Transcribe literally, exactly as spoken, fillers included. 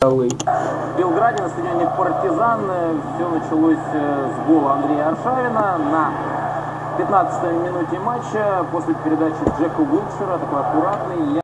В Белграде на стадионе «Партизан» все началось с гола Андрея Аршавина на пятнадцатой минуте матча после передачи Джека Уилшера, такой аккуратный.